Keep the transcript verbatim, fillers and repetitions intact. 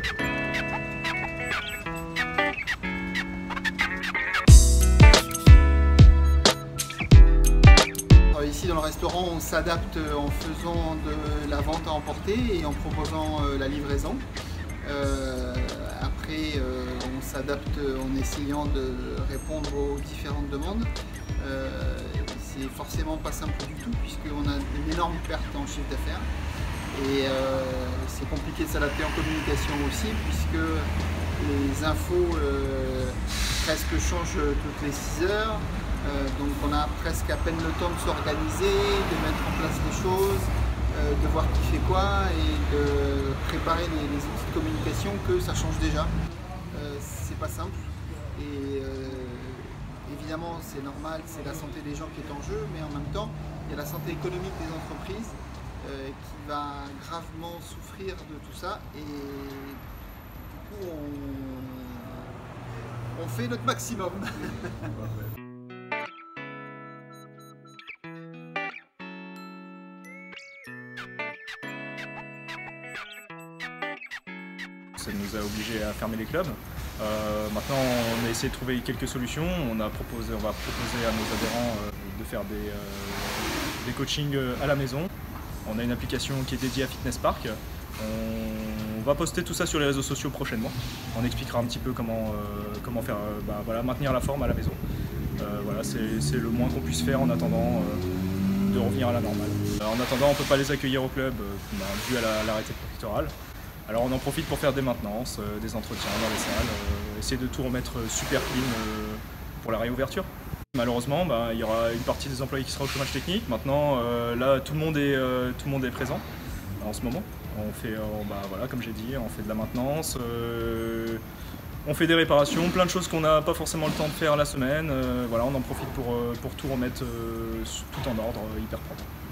Ici dans le restaurant, on s'adapte en faisant de la vente à emporter et en proposant la livraison. Euh, après, euh, on s'adapte en essayant de répondre aux différentes demandes. Euh, c'est forcément pas simple du tout puisqu'on a une énorme perte en chiffre d'affaires. Et euh, c'est compliqué de s'adapter en communication aussi puisque les infos euh, presque changent toutes les six heures. Euh, donc on a presque à peine le temps de s'organiser, de mettre en place les choses, euh, de voir qui fait quoi et de préparer les, les outils de communication que ça change déjà. Euh, c'est pas simple et euh, évidemment c'est normal, c'est la santé des gens qui est en jeu, mais en même temps il y a la santé économique des entreprises euh, qui va gravement souffrir de tout ça et du coup on, on fait notre maximum. Ça nous a obligés à fermer les clubs. Euh, maintenant, on a essayé de trouver quelques solutions. On, a proposé, on va proposer à nos adhérents euh, de faire des, euh, des coachings à la maison. On a une application qui est dédiée à Fitness Park. On, on va poster tout ça sur les réseaux sociaux prochainement. On expliquera un petit peu comment, euh, comment faire, euh, bah, voilà, maintenir la forme à la maison. Euh, voilà, c'est le moins qu'on puisse faire en attendant euh, de revenir à la normale. Euh, en attendant, on ne peut pas les accueillir au club euh, bah, dû à l'arrêté préfectoral. Alors on en profite pour faire des maintenances, euh, des entretiens dans les salles, euh, essayer de tout remettre super clean euh, pour la réouverture. Malheureusement, bah, il y aura une partie des employés qui sera au chômage technique. Maintenant, euh, là, tout le monde est, euh, tout le monde est présent en ce moment. On fait, euh, bah, voilà, comme j'ai dit, on fait de la maintenance, euh, on fait des réparations, plein de choses qu'on n'a pas forcément le temps de faire la semaine. Euh, voilà, on en profite pour, euh, pour tout remettre euh, tout en ordre, hyper propre.